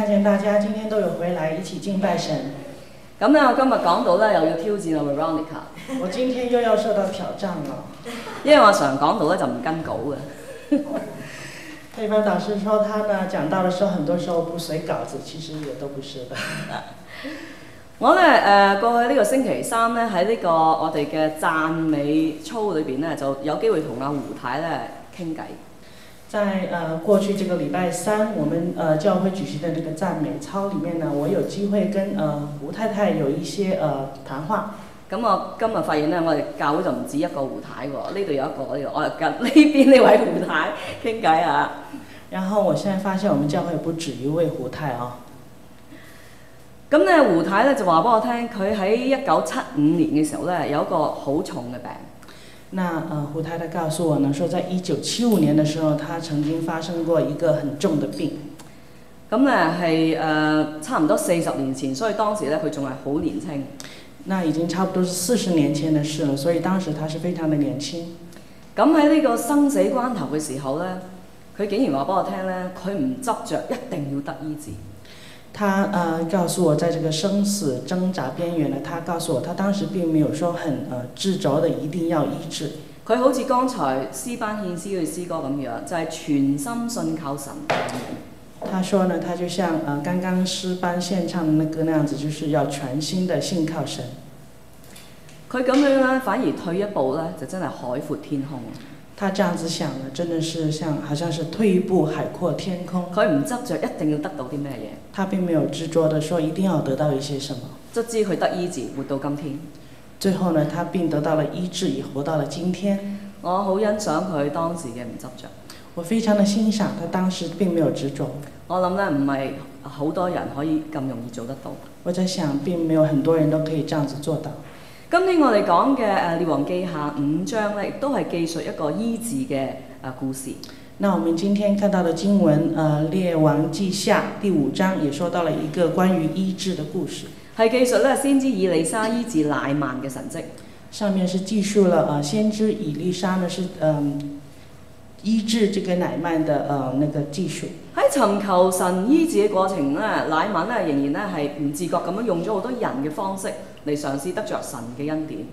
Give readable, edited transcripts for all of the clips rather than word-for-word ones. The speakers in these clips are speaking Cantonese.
看見大家今天都有回來一起敬拜神。 咁咧，我今日講到咧，又要挑戰阿 Veronica。 我今天又要受到挑戰了， 因為我常講到咧就唔跟稿嘅。 佩芬導師說他呢講到的時候，很多時候不隨稿子，其實也都不是的。 我咧過去呢個星期三咧喺呢個我哋嘅讚美操裏邊咧，就有機會同阿胡太咧傾偈。 在過去這個禮拜三，我們教會舉行的那個讚美操裡面呢，我有機會跟胡太太有一些談話。咁我今日發現咧，我哋教會就唔止一個胡太喎，呢度有一個，我係跟呢邊呢位胡太傾偈啊。 然後我現在發現我們教會不止一位胡太啊。 咁咧胡太咧就話俾我聽，佢喺1975年嘅時候咧有一個好重嘅病。 那胡太太告訴我呢，說在1975年的時候，她曾經發生過一個很重的病。 咁咧係差唔多40年前，所以當時咧佢仲係好年輕。 那已經差不多是40年前的事了，所以當時她是非常的年輕。 咁喺呢個生死關頭嘅時候咧，佢竟然話俾我聽咧，佢唔執着一定要得醫治。 他告訴我，在這個生死掙扎邊緣呢，他告訴我，他當時並沒有說很執着的一定要醫治。 佢好似剛才詩班獻詩嘅詩歌咁樣，就係全心信靠神。 他說呢，他就像剛剛詩班獻唱的那個那樣子，就是要全心的信靠神。 佢咁樣咧，反而退一步咧，就真係海闊天空。 他這樣子想呢，真的是好像是退一步海闊天空。 佢唔執着一定要得到啲咩嘢。 他並沒有執着的說一定要得到一些什麼。 卒之佢得醫治，活到今天。 最後呢，他並得到了醫治，也活到了今天。 我好欣賞佢當時嘅唔執着。 我非常的欣賞他當時並沒有執着。 我諗咧唔係好多人可以咁容易做得到。 我在想並沒有很多人都可以這樣子做到。 今天我哋講嘅《列王記下》5章咧，亦都係記述一個醫治嘅故事。 那我們今天看到的經文，《列王記下》第5章也說到了一個關於醫治的故事。 係記述咧先知以利沙醫治乃縵嘅神蹟。 上面是記述了先知以利沙呢是醫治這個乃縵的那個記述。 喺尋求神醫治嘅過程咧，乃縵咧仍然咧係唔自覺咁樣用咗好多人嘅方式嚟嘗試得着神嘅恩典。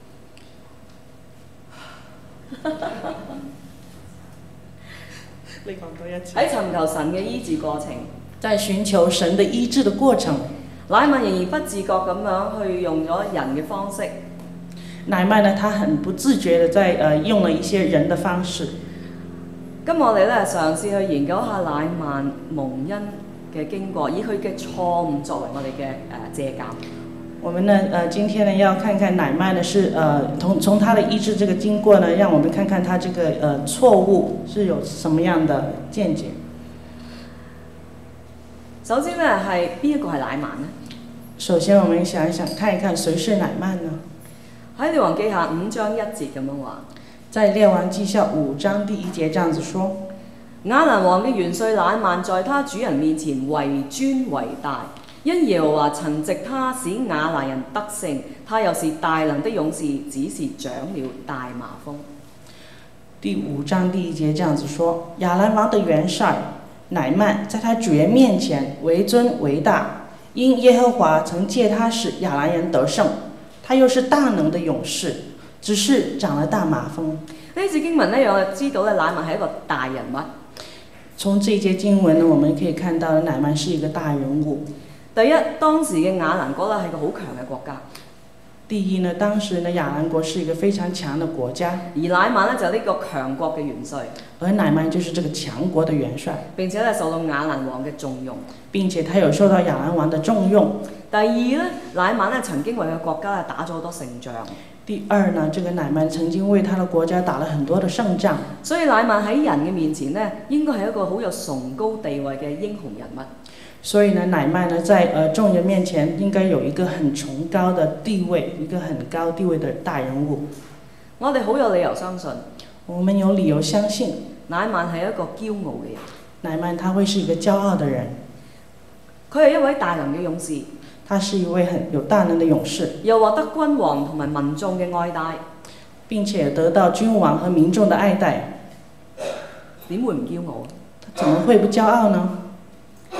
你講多一次。 喺尋求神嘅醫治過程， 在尋求神的醫治的過程， 乃縵仍然不自覺咁樣去用咗人嘅方式。 乃縵呢，他很不自覺的在用了一些人的方式。 咁我哋咧嘗試去研究下乃縵蒙恩嘅經過，以佢嘅錯誤作為我哋嘅借鑑。 我們呢今天呢要看看乃縵呢是從他的醫治這個經過呢，讓我們看看他這個錯誤是有什麼樣的見解。 首先呢係邊一個係乃縵呢？ 首先我們想一想看一看誰是乃縵呢？ 喺列王記下5章1節咁樣話。 在列王記下5章第1節這樣子說： 亞蘭王嘅元帥乃縵在他主人面前為尊為大，因耶和華曾藉他使亞蘭人得勝，他又是大能的勇士，只是長了大麻風。 第5章第1節這樣子說：亞蘭王的元帥乃縵在他主人面前為尊為大，因耶和華曾借他使亞蘭人得勝，他又是大能的勇士，只是長了大麻風。 呢節經文呢，讓我哋知道咧，乃縵係一個大人物。 從這節經文呢，我們可以看到乃縵是一個大人物。 第一，當時嘅亞蘭國咧係個好強嘅國家。 第一呢，當時呢亞蘭國是一個非常強的國家， 而乃縵呢，就係呢個強國嘅元帥。 而乃縵就是這個強國的元帥， 並且咧受到亞蘭王嘅重用。 並且他有受到亞蘭王的重用。 第二呢，乃縵咧曾經為佢國家打咗好多勝仗。 第二呢，這個乃縵曾經為他的國家打了很多的勝仗， 所以乃縵喺人嘅面前呢，應該係一個好有崇高地位嘅英雄人物。 所以呢，乃縵呢在眾人面前應該有一個很崇高的地位，一個很高地位的大人物。 我哋好有理由相信， 我們有理由相信， 乃縵係一個驕傲嘅人。 乃縵他會是一個驕傲的人， 佢係一位大能嘅勇士。 他是一位很有大能的勇士， 又獲得君王同埋民眾嘅愛戴， 並且得到君王和民眾的愛戴。 點會唔驕傲？ 他怎麼會不驕傲呢？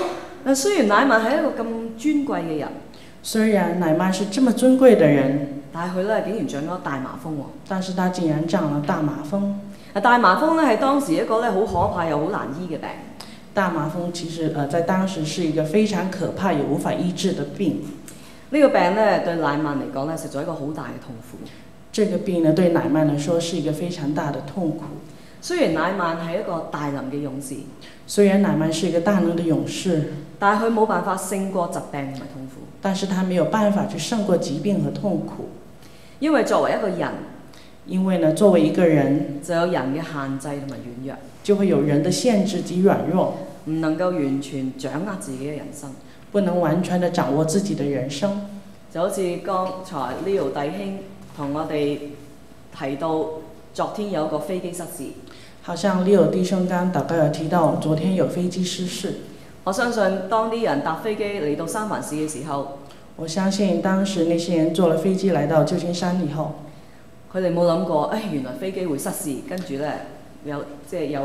雖然乃縵係一個咁尊貴嘅人， 虽然乃曼是这么尊貴的人， 但係佢咧竟然長咗大麻風喎。 但是他竟然長了大麻風。 大麻風咧係當時一個咧好可怕又好難醫嘅病。 大麻風其實在當時是一個非常可怕也無法醫治的病。 呢個病咧對乃縵嚟講咧實在一個好大嘅痛苦。 這個病呢對乃曼來說是一個非常大的痛苦。 雖然乃縵係一個大能嘅勇士， 雖然乃曼是一個大能的勇士， 但係佢冇辦法勝過疾病同埋痛苦。 但是他沒有辦法去勝過疾病和痛苦。 因為作為一個人， 因為呢作為一個人， 就有人嘅限制同埋軟弱， 就會有人的限制及軟弱， 唔能夠完全掌握自己嘅人生， 不能完全的掌握自己的人生。 就好似剛才 Leo 弟兄同我哋提到，昨天有一個飛機失事。 好像 Leo 弟兄剛大概有提到，昨天有飛機失事。 我相信當啲人搭飛機嚟到三藩市嘅時候， 我相信當時那些人坐了飛機來到舊金山以後， 佢哋冇諗過，原來飛機會失事，跟住咧有人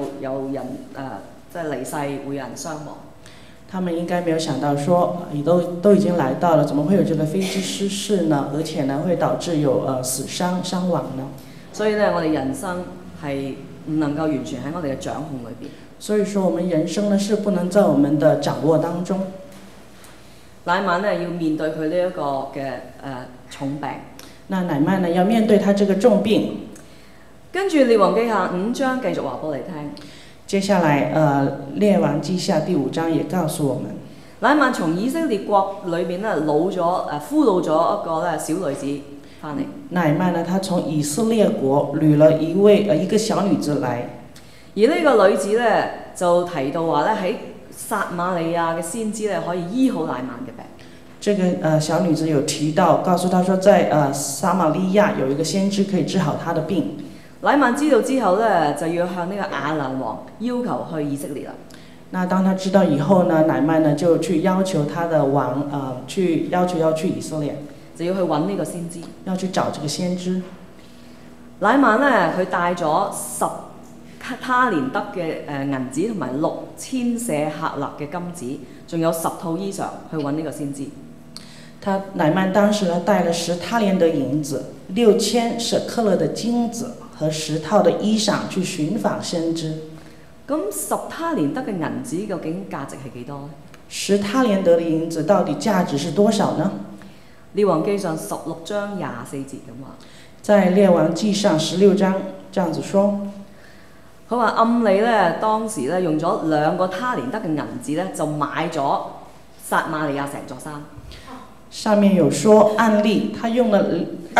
即係離世，會有人傷亡。 他們應該沒有想到說，都已經來到了，怎麼會有這個飛機失事呢？而且呢，會導致有死傷亡呢？ 所以咧，我哋人生係唔能夠完全喺我哋嘅掌控裏邊。 所以說，我們人生呢是不能在我們的掌握當中。 乃縵呢要面對佢呢一個嘅重病。 那乃縵呢要面對他這個重病。 跟住《列王記下》5章繼續話俾你聽。 接下來列王記下第5章也告訴我們， 乃縵從以色列國裏面咧俘虜咗一個咧小女子翻嚟。 乃縵呢，他從以色列國掠了一個小女子來。 而呢個女子咧就提到話咧喺撒瑪利亞嘅先知咧可以醫好乃縵嘅病。 這個小女子有提到，告訴他說在撒瑪利亞有一個先知可以治好他的病。 乃縵知道之後咧，就要向呢個亞蘭王要求去以色列啦。 那當他知道以後呢，乃縵呢就去要求他的王要去以色列， 就要去揾呢個先知， 要去找這個先知。 乃縵咧佢帶咗10他連得嘅銀子同埋6000舍客勒嘅金子，仲有10套衣裳去揾呢個先知。 乃縵當時呢帶了10他連得銀子、6000舍客勒的金子和10套的衣裳去尋訪先知。 咁10他連得嘅銀子究竟價值係幾多呢 ？10他連得的銀子到底價值是多少呢？ 列王記上16章24節咁話。 在列王記上16章這樣子說， 佢話暗利咧當時咧用咗2個他連得嘅銀子咧就買咗撒瑪利亞成座山。 上面有說暗利，他用了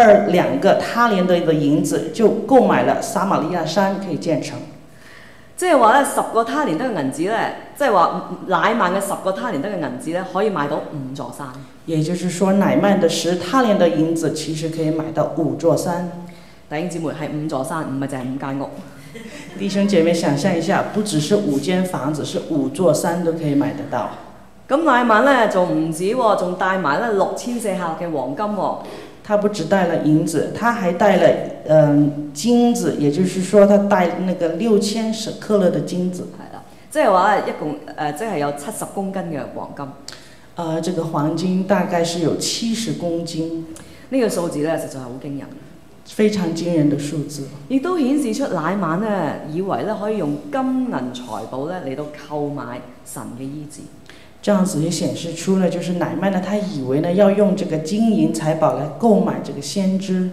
2個他連得的銀子就購買了撒瑪利亞山可以建成。 即係話咧10個他連得嘅銀子咧，即係話乃縵嘅10個他連得嘅銀子咧可以買到5座山。 也就是說，乃縵的10他連得銀子其實可以買到5座山。 弟兄姊妹係5座山，唔係淨係5間屋。 弟兄姐妹想象一下，不只是5間房子，是5座山都可以買得到。 咁乃縵咧仲唔止喎，仲帶埋咧6000舍客嘅黃金喎。 他不只帶了銀子，他還帶了金子，也就是說，他帶那個6000舍客勒的金子。 係啦，即係話咧一共即係有70公斤嘅黃金。 這個黃金大概是有70公斤。 呢個數字咧實在係好驚人。 非常驚人的數字。 亦都顯示出乃縵咧以為咧可以用金銀財寶咧嚟到購買神嘅醫治。 這樣子也顯示出了，就是乃縵呢，他以為呢要用這個金銀財寶來購買這個先知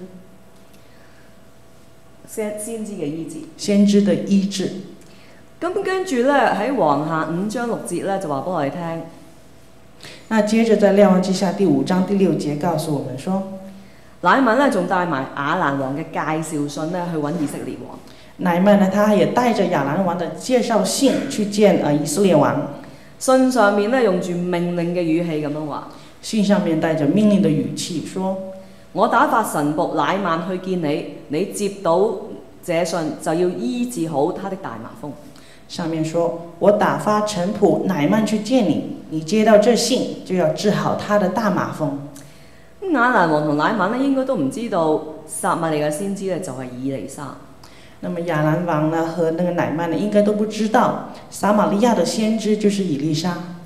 嘅醫治。 先知的醫治。 咁跟住咧喺王下5章6節咧就話俾我哋聽。 那接着在列王記下第5章第6節告訴我們說， 乃縵咧仲帶埋亞蘭王嘅介紹信咧去揾以色列王。 乃縵呢，他也帶着亞蘭王的介紹信去見以色列王。 信上面咧用住命令嘅語氣咁樣話。 信上面帶着命令的語氣說： 我打發臣僕乃縵去見你，你接到這信就要醫治好他的大麻風。 上面說：我打發臣僕乃縵去見你，你接到這信就要治好他的大麻風。 亞蘭王同乃縵咧應該都唔知道撒瑪利亞先知咧就係以利沙。 那麼亞蘭王呢和那個乃縵呢應該都不知道撒瑪利亞的先知就是以利沙。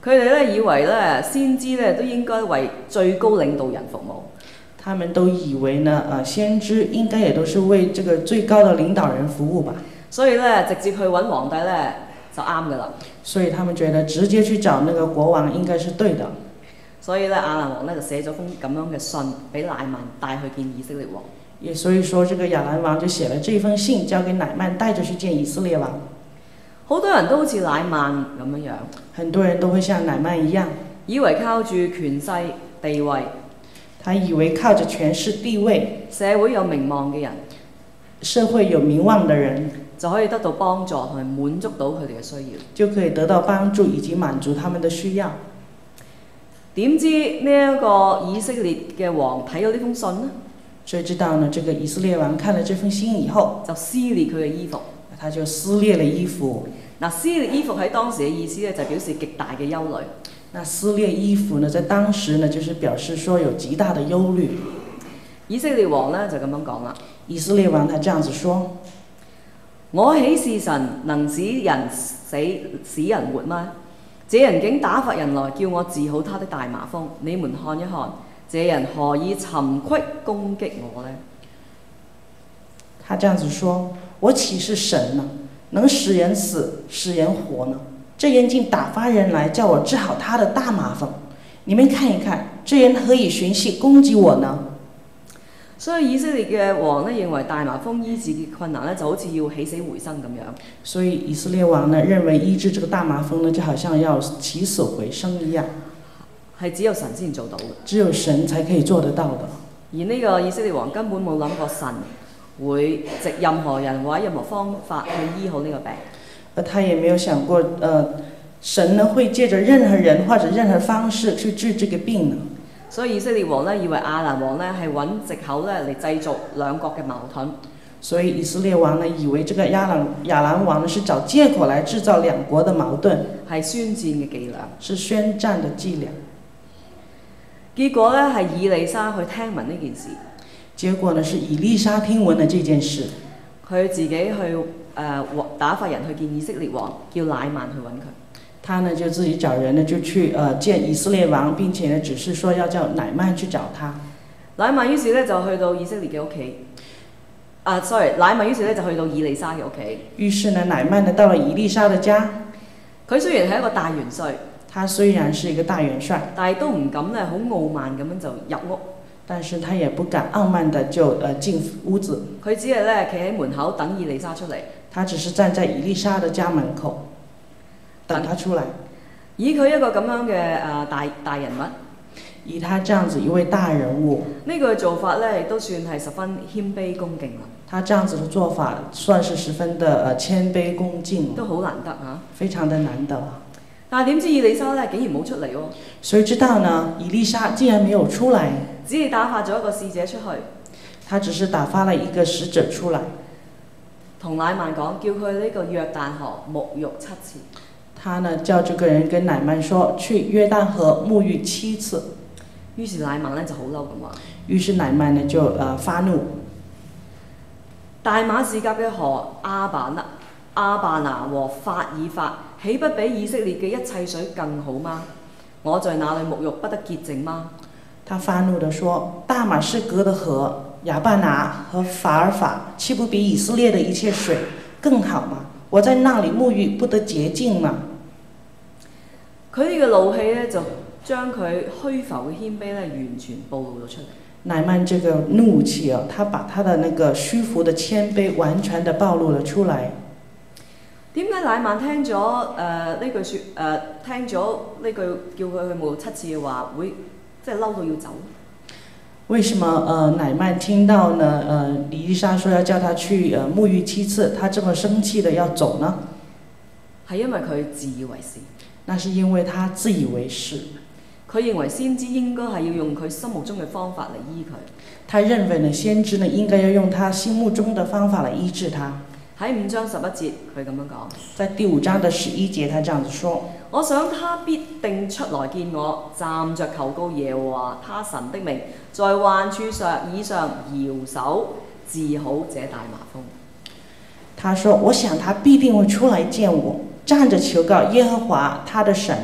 佢哋咧以為咧先知咧都應該為最高領導人服務。 他們都以為呢，先知應該也都是為這個最高的領導人服務吧。 所以咧直接去揾皇帝咧就啱㗎啦。 所以他們覺得直接去找那個國王應該是對的。 所以咧亞蘭王咧就寫咗封咁樣嘅信俾乃縵帶去見以色列王。 也所以說，這個亞蘭王就寫了這封信，交給乃縵帶着去見以色列王。 好多人都好似乃縵咁樣樣， 很多人都會像乃縵一樣， 以為靠住權勢地位， 他以為靠着權勢地位， 社會有名望嘅人， 社會有名望的人就可以得到幫助同埋滿足到佢哋嘅需要， 就可以得到幫助以及滿足他們的需要。 點知呢一個以色列嘅王睇咗呢封信呢， 誰知道呢？這個以色列王看了這封信以後， 就撕裂佢嘅衣服。 他就撕裂了衣服。 嗱，撕裂衣服喺當時嘅意思咧，就表示極大嘅憂慮。 那撕裂衣服呢，在當時呢，就是表示說有極大的憂慮。 以色列王呢，就咁樣講啦。 以色列王他這樣子說： 我豈是神能使人死使人活嗎？這人竟打發人來叫我治好他的大麻風。你們看一看，這人何以尋隙攻擊我呢？ 他這樣子說：我豈是神呢？能使人死，使人活呢？這人竟打發人來叫我治好他的大麻風。你們看一看，這人何以尋隙攻擊我呢？ 所以以色列嘅王呢，認為大麻風醫治嘅困難呢，就好似要起死回生咁樣。 所以以色列王呢，認為醫治這個大麻風呢，就好像要起死回生一樣， 係只有神先做到嘅， 只有神才可以做得到的。 而呢個以色列王根本冇諗過神會藉任何人或者任何方法去醫好呢個病。 而他也沒有想過，神呢會借着任何人或者任何方式去治這個病呢。 所以以色列王呢，以為亞蘭王呢係揾藉口呢嚟製造兩國嘅矛盾。 所以以色列王呢，以為這個亞蘭王呢是找借口來製造兩國的矛盾， 係宣戰嘅伎倆， 是宣戰的伎倆。 結果呢，係以利沙去聽聞呢件事。 結果呢，是以利沙聽聞了這件事， 佢自己去打發人去見以色列王，叫乃縵去揾佢。 他呢就自己找人呢就去見以色列王，並且呢只是說要叫乃縵去找他。 乃縵於是呢就去到以色列嘅屋企。乃縵於是呢就去到以利沙嘅屋企。 於是呢，乃縵呢到了以利沙的家。 佢雖然係一個大元帥， 他雖然是一個大元帥， 但係都唔敢呢好傲慢咁樣就入屋。 但是他也不敢傲慢的就進屋子。 佢只係呢企喺門口等以利沙出嚟。 他只是站在以利沙的家門口，等他出來。 以佢一個咁樣嘅大人物， 以他這樣子一位大人物， 呢個做法呢亦都算係十分謙卑恭敬啦。 他這樣子的做法算是十分的謙卑恭敬， 都好難得嚇， 非常的難得。 但係點知以利沙呢竟然冇出嚟喎？ 誰知道呢？以利沙竟然沒有出來， 只係打發咗一個使者出去。 他只是打發了一個使者出來， 同乃縵講，叫佢呢個約旦河沐浴7次。 他呢叫這個人跟乃縵說，去約旦河沐浴7次。 於是乃縵呢就好嬲咁話。 於是乃縵呢就發怒。 大馬士革嘅河亞巴拿和法爾法，豈不比以色列嘅一切水更好嗎？我在那裡沐浴不得潔淨嗎？ 他發怒地說：大馬士革的河亞巴拿和法爾法，豈不比以色列的一切水更好嗎？我在那裡沐浴不得潔淨嗎？ 佢呢個怒氣呢，就將佢虛浮嘅謙卑呢完全暴露咗出嚟。 乃縵這個怒氣啊，他把他的那個虛浮的謙卑完全的暴露了出來。 點解乃縵聽咗呢句聽咗呢句叫佢去沐浴7次嘅話，會即係嬲到要走？ 為什麼乃縵聽到呢以利沙說要叫他去沐浴7次，他這麼生氣的要走呢？ 係因為佢自以為是。 那是因為他自以為是。 佢認為先知應該係要用佢心目中嘅方法嚟醫佢。 他認為呢先知呢應該要用他心目中的方法來醫治他。 喺5章11節，佢咁樣講。 在第5章的11節，他這樣子說： 我想他必定出來見我，站着求告耶和華他神的名，在患處以上搖手治好這大麻風。 他說：我想他必定會出來見我，站着求告耶和華他的神，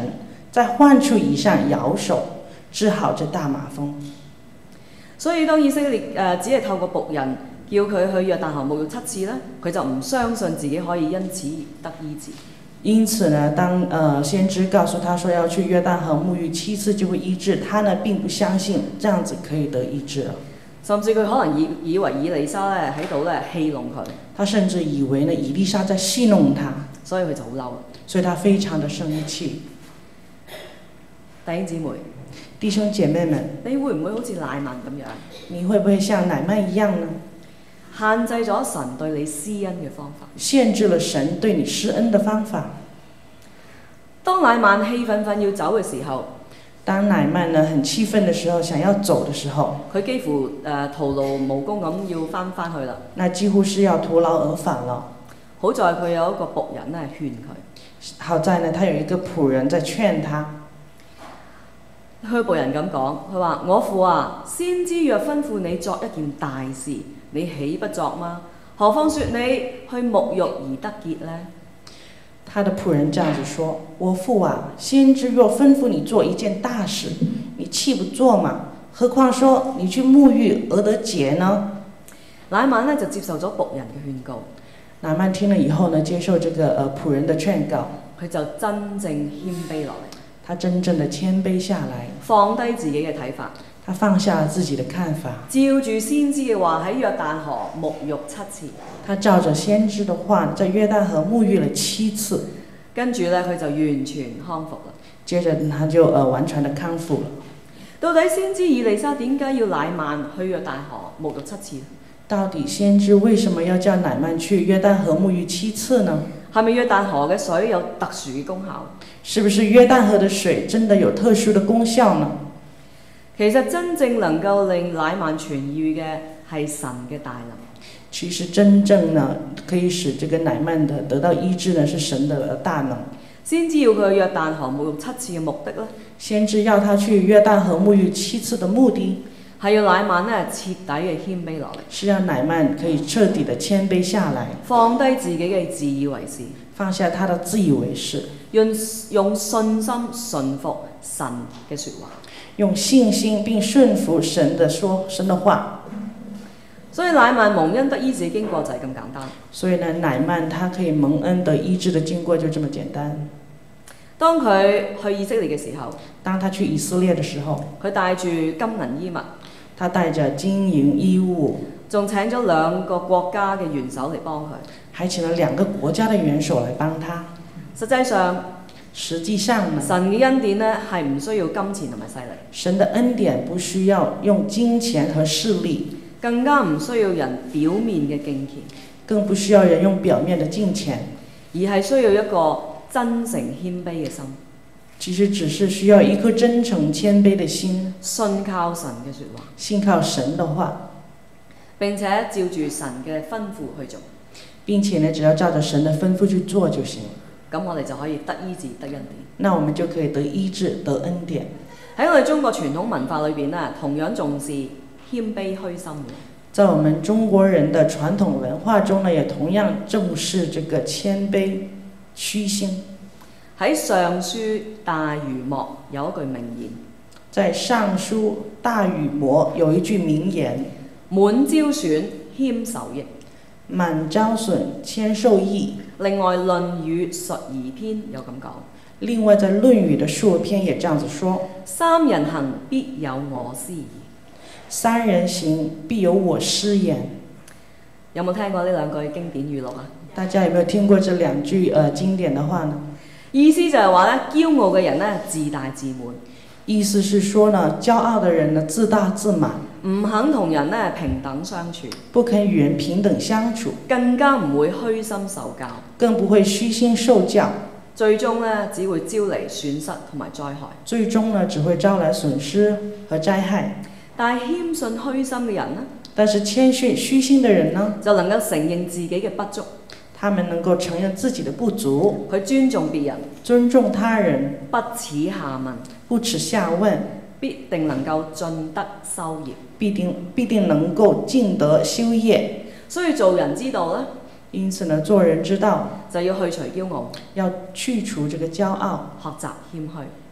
在患處以上搖手，治好這大麻風。 所以當以色列只係透過僕人叫佢去約旦河沐浴7次咧，佢就唔相信自己可以因此而得醫治。 因此呢，當先知告訴他說要去約旦河沐浴7次就會醫治，他呢並不相信這樣子可以得醫治了。 甚至佢可能以為以利沙咧喺度咧戲弄佢。 他甚至以為呢以利沙在戲弄他， 所以佢就好嬲。 所以他非常的生氣。 弟兄姊妹， 弟兄姐妹們， 你會唔會好似乃縵咁樣？ 你會不會像乃縵一樣呢？ 限制咗神對你施恩嘅方法， 限制了神對你施恩的方法。 當乃縵氣憤憤要走嘅時候， 當乃縵呢很氣憤的時候，想要走的時候， 佢幾乎徒勞無功咁要翻去啦。 那幾乎是要徒勞而返了。 好在佢有一個僕人咧勸佢。 好在呢，他有一個僕人在勸他。 佢僕人咁講，佢話：我父啊，先知若吩咐你作一件大事，你豈不作嗎？何況說你去沐浴而得潔呢？ 他的僕人這樣子說：我父啊，先知若吩咐你做一件大事，你豈不做嗎？何況說你去沐浴而得潔呢？ 乃縵呢就接受咗僕人嘅勸告。 乃縵聽了以後呢，接受這個僕人的勸告， 佢就真正謙卑落嚟。 他真正的謙卑下來， 放低自己嘅睇法， 他放下了自己的看法， 照住先知嘅話喺約旦河沐浴7次。 他照着先知的話，在約旦河沐浴了7次。 跟住呢，佢就完全康復啦。 接着他就完全的康復了。 到底先知以利沙點解要乃縵去約旦河沐浴7次？ 到底先知為什麼要叫乃縵去約旦河沐浴7次呢？ 係咪約旦河嘅水有特殊嘅功效？ 是不是約旦河的水真的有特殊的功效呢？ 其實真正能夠令乃縵痊癒嘅係神嘅大能。 其實真正呢可以使這個乃縵的得到醫治呢，是神的大能。 先知要佢去約旦河沐浴7次嘅目的呢？ 先知要他去約旦河沐浴7次的目的， 係要乃縵呢徹底嘅謙卑落嚟， 是讓乃縵可以徹底的謙卑下來， 放低自己嘅自以為是， 放下他的自以為是， 用信心順服神嘅說話， 用信心並順服神的話。 所以乃縵蒙恩得醫治嘅經過就係咁簡單。 所以呢，乃縵他可以蒙恩得醫治的經過就這麼簡單。 當佢去以色列嘅時候， 當他去以色列的時候， 佢帶住金銀衣物， 他帶着金銀衣物， 仲請咗2個國家嘅元首嚟幫佢， 還請了2個國家的元首來幫他。 實際上呢， 神嘅恩典呢係唔需要金錢同埋勢力， 神的恩典不需要用金錢和勢力， 更加唔需要人表面嘅敬虔， 更不需要人用表面的敬虔， 而係需要一個真誠謙卑嘅心。 其實只是需要一顆真誠謙卑的心， 信靠神嘅說話， 信靠神的話， 並且照住神嘅吩咐去做， 並且呢，只要照着神的吩咐去做就行。 咁我哋就可以得醫治得恩典。 那我們就可以得醫治得恩典。 喺我哋中國傳統文化裏邊呢，同樣重視謙卑虛心嘅。 在我們中國人的傳統文化中呢，也同樣重視這個謙卑虛心。 喺上書大禹谟有一句名言， 在上書大禹谟有一句名言： 滿招損，謙受益。 滿招損，謙受益。 另外《論語述而篇》有咁講。 另外在《論語》的述篇也這樣子說： 三人行，必有我師矣。 三人行，必有我師焉。 有冇聽過呢2句經典語錄啊？ 大家有沒有聽過這2句經典的話呢？ 意思就係話咧，驕傲嘅人咧自大自滿。 意思是說呢，驕傲的人呢自大自滿， 唔肯同人咧平等相處， 不肯與人平等相處， 更加唔會虛心受教， 更不會虛心受教， 最終咧只會招嚟損失同埋災害。 最終呢只會招來損失和災害。 但係謙遜虛心嘅人呢？ 但是謙遜虛心的人呢， 就能夠承認自己嘅不足。 他們能夠承認自己的不足， 佢尊重別人， 尊重他人， 不恥下問， 不恥下問， 必定能夠盡得修業， 必定能夠盡得修業。 所以做人之道呢， 因此呢，做人之道就要去除驕傲， 要去除這個驕傲， 學習謙虛，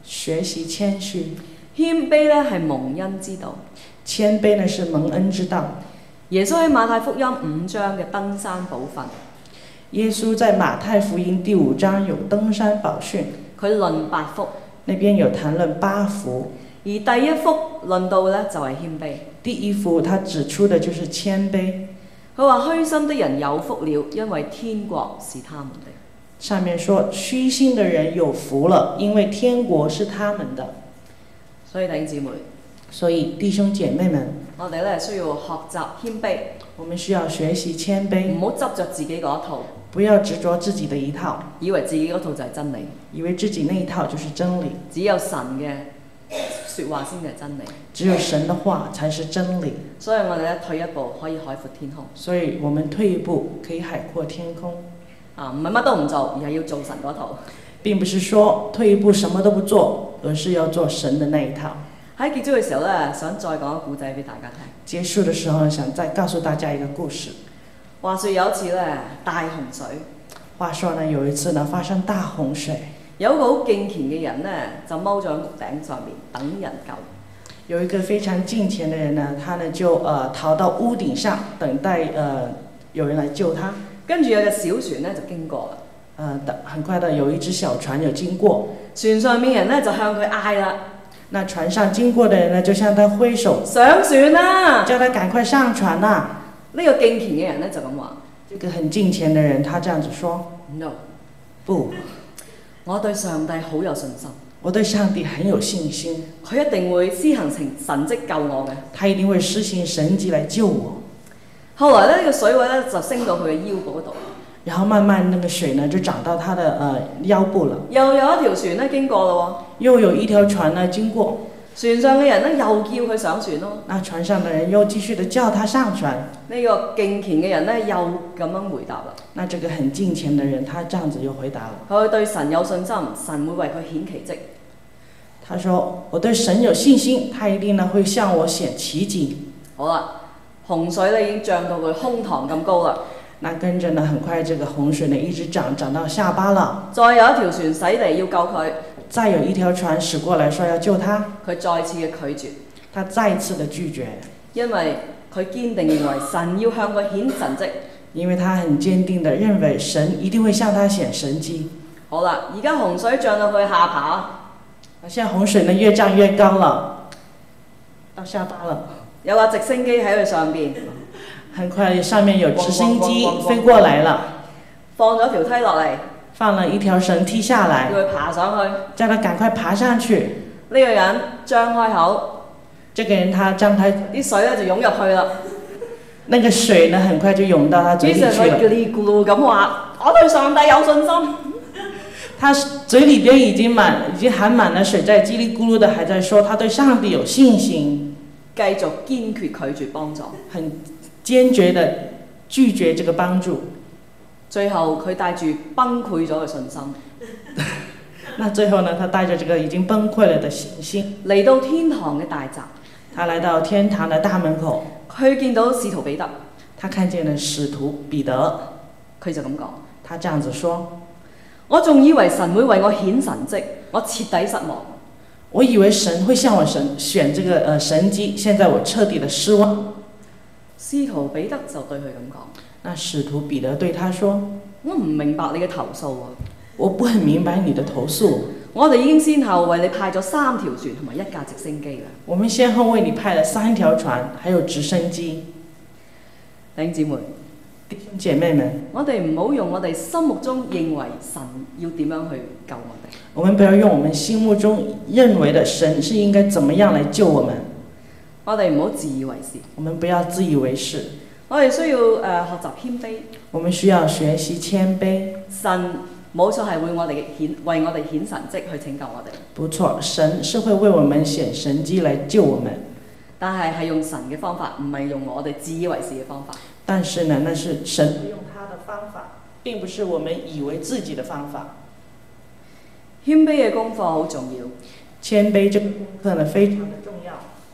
學習謙虛， 謙卑呢係蒙恩之道。 謙卑呢是蒙恩之道。 耶穌喺馬太福音5章嘅登山寶訓， 耶穌在馬太福音第5章有登山寶訓， 佢論8福， 那邊有談論8福， 而第一福論到呢就係謙卑。 第一福他指出的就是謙卑。 佢話虛心的人有福了，因為天國是他們的。 上面說虛心的人有福了，因為天國是他們的。 所以弟兄姊妹， 所以弟兄姐妹們， 我哋咧需要學習謙卑， 我們需要學習謙卑， 唔好執着自己嗰一套， 不要執着自己的一套， 以為自己嗰套就係真理， 以為自己那一套就是真理。 只有神嘅説話先係真理， 只有神的話才是真理。 所以我哋咧退一步可以海闊天空。 所以我們退一步可以海闊天空。 唔係乜都唔做，而係要做神嗰套。 並不是說退一步什麼都不做，而是要做神的那一套。 喺結束嘅時候咧，想再講個故仔俾大家聽。 結束的時候想再告訴大家一個故事。 話說有一次咧，大洪水。 話說呢，有一次呢發生大洪水。 有一個好敬虔嘅人呢，就踎咗喺屋頂上面等人救。 有一個非常敬虔的人呢，他呢就逃到屋頂上等待有人來救他。 跟住有隻小船呢就經過啦。 很快的有一隻小船有經過， 船上面人呢就向佢嗌啦。 那船上經過的人呢就向他揮手， 上船啦， 叫他趕快上船啦。 呢個敬虔嘅人呢就咁話。 這個很敬虔的人，他這樣子說 ：No， 不， 我對上帝好有信心。 我對上帝很有信心， 佢一定會施行神蹟救我嘅。 他一定會施行神蹟來救我。 後來呢，呢個水位呢就升到佢嘅腰部嗰度。 然後慢慢那個水呢就漲到他的腰部了。 又有一條船呢經過咯喎。 又有一條船呢經過。 船上嘅人呢又叫佢上船咯。 那船上的人又繼續的叫他上船。 呢個敬虔嘅人呢又咁樣回答啦。 那這個很敬虔的人，他這樣子又回答了。 佢對神有信心，神會為佢顯奇蹟。 他說：我對神有信心，他一定呢會向我顯奇蹟。 好啦，洪水呢已經漲到佢胸膛咁高啦。 那跟着呢，很快這個洪水呢一直漲到下巴了。 再有一條船駛嚟要救佢。 再有一條船駛過來說要救他。 佢再次嘅拒絕。 他再次的拒絕。 因為佢堅定認為神要向佢顯神蹟。 因為他很堅定的認為神一定會向他顯神蹟。 好啦，而家洪水漲到佢下巴。 現在洪水呢越漲越高了，到下巴了。 有架直升機喺佢上邊。 很快上面有直升機飛過來了， 放咗條梯落嚟， 放了一條繩梯下來， 叫佢爬上去， 叫他趕快爬上去。 呢個人張開口， 這個人他張開， 啲水咧就湧入去啦。 那個水呢很快就湧到他嘴裡去了。 於是佢嘰哩咕嚕咁話：我對上帝有信心。 他嘴裡邊已經含滿了水，在嘰哩咕嚕的還在說他對上帝有信心， 繼續堅決拒絕幫助。 很堅決的拒絕這個幫助， 最後佢帶住崩潰咗嘅信心。 那最後呢，他帶着這個已經崩潰了的信心， 嚟到天堂嘅大閘。 他來到天堂的大門口， 佢見到使徒彼得， 他看見了使徒彼得， 佢就咁講， 他這樣子說： 我仲以為神會為我顯神蹟，我徹底失望。 我以為神會向我選這個神蹟，現在我徹底的失望。 使徒彼得就對佢咁講， 那使徒彼得對他說： 我唔明白你嘅投訴啊！ 我不很明白你的投訴。 我哋已經先後為你派咗3條船同埋1架直升機啦。 我們先後為你派了3條船，還有直升機。 弟兄姊妹、 弟兄姐妹們， 我哋唔好用我哋心目中認為神要點樣去救我哋。 我們不要用我們心目中認為的神是應該怎麼樣來救我們。 我哋唔好自以為是。 我們不要自以為是。 我哋需要學習謙卑。 我們需要學習謙卑。 神冇錯係為我哋顯神蹟去拯救我哋。 不錯，神是會為我們顯神蹟來救我們。 但係用神嘅方法，唔係用我哋自以為是嘅方法。 但是呢，那是神用他的方法，並不是我們以為自己的方法。 謙卑嘅功課好重要。 謙卑這個功課呢，非常的重要。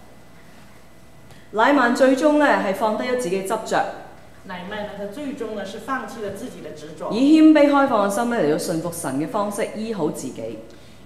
乃縵最終呢係放低咗自己執着。 乃縵呢，他最終呢是放棄了自己的執着， 以謙卑開放嘅心呢嚟到順服神嘅方式醫好自己。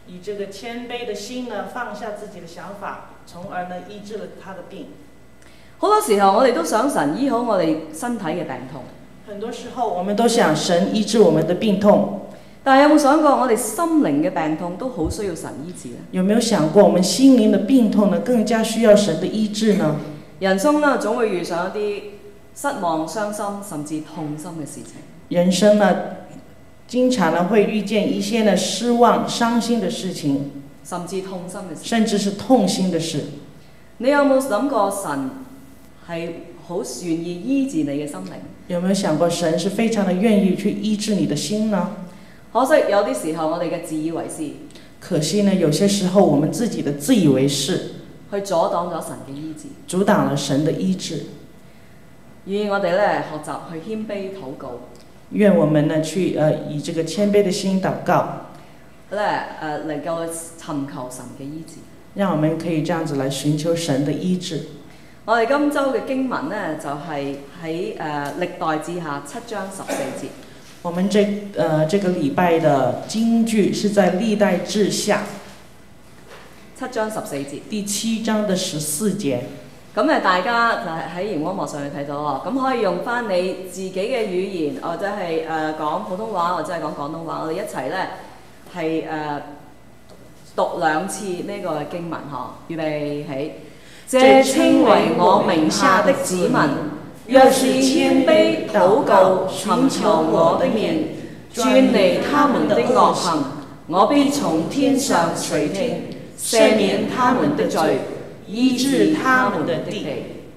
以這個謙卑的心呢，放下自己的想法，從而呢醫治了他的病。 好多時候我哋都想神醫好我哋身體嘅病痛。 很多時候我們都想神醫治我們的病痛， 但係有冇想過我哋心靈嘅病痛都好需要神醫治呢？ 有沒有想過我們心靈的病痛呢，更加需要神的醫治呢？ 人生呢總會遇上一啲失望、傷心甚至痛心嘅事情。 人生呢，經常呢會遇見一些呢失望、傷心的事情， 甚至痛心嘅事， 甚至是痛心的事。 你有冇諗過神係好願意醫治你嘅心靈？ 有沒有想過神是非常的願意去醫治你的心呢？ 可惜有啲時候我哋嘅自以為是， 可惜呢，有些時候我們自己的自以為是， 去阻擋咗神嘅醫治， 阻擋了神的醫治。 願我哋咧學習去謙卑禱告， 願我們呢去以這個謙卑的心禱告， 能夠尋求神嘅醫治。 讓我們可以這樣子來尋求神的醫治。 我哋今周嘅經文呢，就係喺歷代志下7章14節。 我們這個禮拜的經句是在歷代志下 7章14節， 第7章的14節。 咁大家就係喺熒光幕上去睇到喎，咁可以用翻你自己嘅語言，或者係講普通話，或者係講廣東話，我哋一齊呢係讀2次呢個嘅經文預備起。這稱為我名下的子民，若是謙卑禱告，尋求我的面，轉離他們的惡行，我必從天上垂聽，赦免他們的罪，醫治他們的地。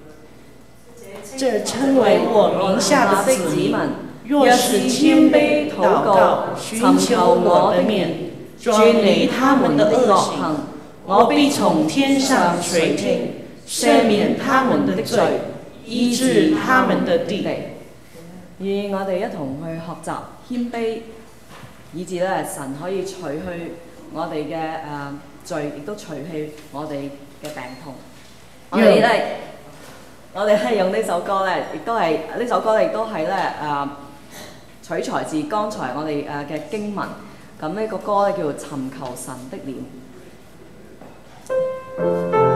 這稱為我名下的子民，若是謙卑禱告，尋求我的面，轉離他們的惡行，我必從天上垂聽，赦免他們的罪，醫治他們的地。 願我哋一同去學習謙卑，以致咧神可以除去我哋嘅罪，亦都除去我哋嘅病痛。我哋係用呢首歌咧，亦都係呢首歌亦都係咧取材自剛才我哋嘅經文。咁呢個歌咧叫做《尋求神的臉》。